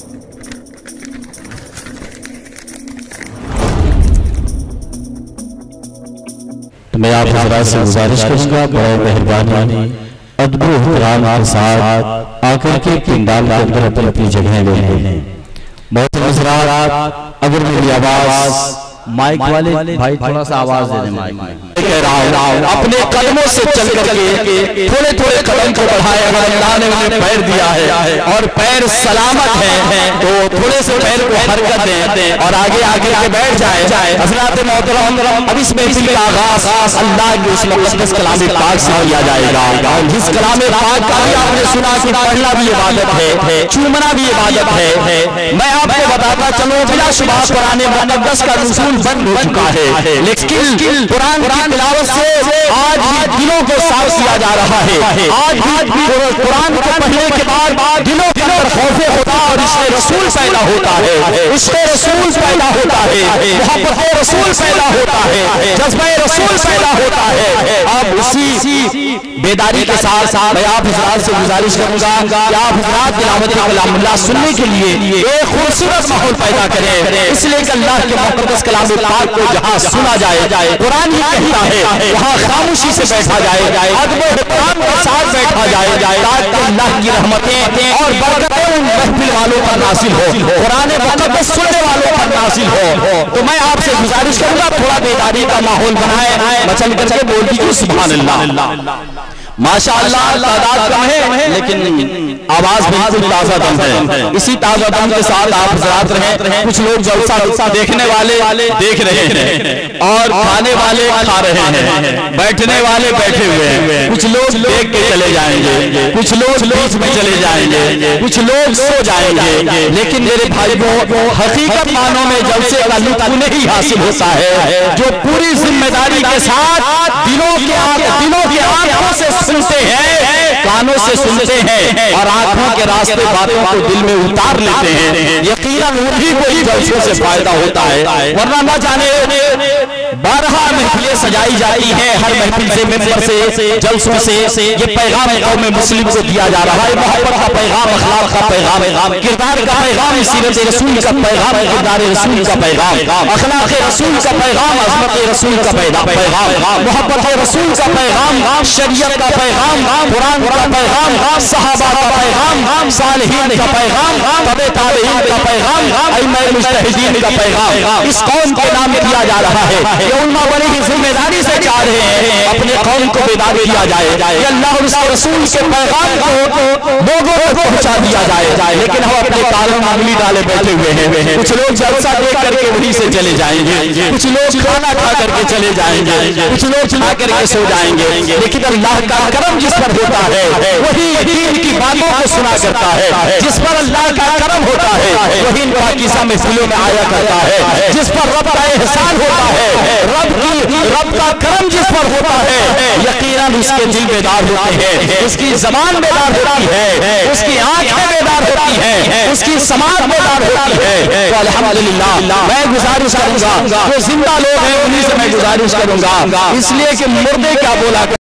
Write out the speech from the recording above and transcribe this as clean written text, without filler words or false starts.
तो मैं आप हज़रात से गुजारिश करूंगा, बड़ा मेहरबानी अदब एहतराम के साथ आकर के पिंडाल के अंदर अपनी अपनी जगह ले लें। बहुत हज़रात, अगर मेरी आवाज माइक वाले भाई थोड़ा सा आवाज दे दें माइक में, कह रहा हूं अपने कदमों से चल करके थोड़े थोड़े कदम को बढ़ाए। अगर अल्लाह ने उन्हें पैर दिया है और पैर सलामत है तो थोड़े से पैर को हरकत दें और आगे आगे के बैठ जाए। हज़रात मोहतरम, अब इस महफिल का आगाज अल्लाह के उस मुक़द्दस कलाम पाक से किया जाएगा। और जिस कलाम पाक का भी आपने सुना कि पढ़ना भी इबादत है, चूमना भी इबादत है। मैं आपको बताता चलूं, बिलाशुबह कुरान मुक़द्दस का नुज़ूल बंद हो चुका है, लेकिन कुरान की तिलावत से आज भी दिलों को साफ किया जा रहा है। आज भी कुरान को पढ़ने के बाद दिलों के अंदर खौफ खुदा और इश्क़ रसूल पैदा होता है, इश्क़ रसूल पैदा होता है, मोहब्बत रसूल पैदा होता है, जज्बा रसूल पैदा होता है। अब उसी बेदारी के साथ मैं आप हज़रात से गुजारिश करूंगा कि आप हज़रात तिलावत कलामुल्लाह सुनने के लिए एक खूबसूरत माहौल पैदा करें। इसलिए कि अल्लाह के मुक़द्दस कलाम पाक को जहां सुना जाए, कुरान ही कहता है वहां खामोशी से बैठा जाए, अदब एहतराम के साथ बैठा जाए, ताकि अल्लाह की रहमतें और बरकतें उन महफिल वालों पर नासिल हो, कुरान मुक़द्दस सुनने वालों पर नासिल हो। तो मैं आपसे गुजारिश करूंगा थोड़ा बेदारी का माहौल बनाए, मचल करके बोल दीजिए सुभान अल्लाह। माशाअल्लाह तादाद कम है लेकिन आवाज बिल्कुल ताज़ा दम है। इसी ताज़ा दम के साथ आप हज़रात रहें। कुछ लोग जलसा देखने वाले देख रहे हैं और खाने वाले खा रहे हैं, बैठने वाले बैठे हुए हैं। कुछ लोग देख के चले जाएंगे, कुछ लोग बीच में चले जाएंगे, कुछ लोग सो जाएंगे। लेकिन मेरे भाइयों, हकीकत मानों में जलसे का लुत्फ़ उन्हें ही हासिल होता है जो पूरी जिम्मेदारी के साथ दिलों की आंखों से सुनते हैं, कानों से सुनते हैं और आंखों के रास्ते बातों को दिल में उतार लेते हैं। यकीनन उन्हीं को ही जलसों से फायदा होता है, वरना न जाने 12 महफिलें सजाई जाती हैं। हर महफिल से मिंबर से जलसों से ये पैगाम कौम मुस्लिम को दिया जा रहा है। मोहब्बत का पैगाम, अखलाक का पैगाम, किरदार का पैगाम, सीरत रसूल का पैगाम, किरदार रसूल का पैगाम, अखलाक रसूल का पैगाम, अज़मत रसूल का पैगाम, मोहब्बत रसूल का पैगाम, शरीयत का पैगाम, कुरान का पैगाम, सहाबा का पैगाम, सालिहीन का पैगाम, तबे ताबईन का पैगाम, अइम्मा मुज्तहिदीन का पैगाम इस कौम के नाम दिया जा रहा है। ये उम्मा बड़ी ही जिम्मेदारी से चाह रहे हैं अपने कौम को बेदार किया जाए, ये अल्लाह और उसके रसूल के पैगाम को लोगों तक पहुंचा दिया जाए। लेकिन हम अपने कालों में उंगली डाले बैठे हुए हैं। कुछ लोग जलसा देख करके वहीं से चले जाएंगे, कुछ लोग खाना खा करके चले जाएंगे, कुछ लोग खा करके सो जाएंगे। लेकिन अल्लाह का करम जिस पर होता है वही दीन की बातों को सुना करता है। जिस पर अल्लाह का करम होता है वही इन पाकिस्तान महफिलों में आया करता है। जिस पर रब का एहसान होता है, रब का करम जिस पर होता है, यकीनन उसके दिल बेदार होते हैं, उसकी जबान बेदार होती है, उसकी आंखें बेदार होती हैं, उसकी समाज बेदार होती है। तो अल्हम्दुलिल्लाह मैं गुजारिश करूंगा, जो जिंदा लोग हैं उन्हीं से मैं गुजारिश करूंगा, इसलिए कि मुर्दे क्या बोला